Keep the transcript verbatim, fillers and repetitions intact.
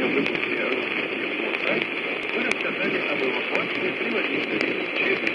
сегодняшнем выпуске «Русских Японцев» вы рассказали об эвакуации приводительной через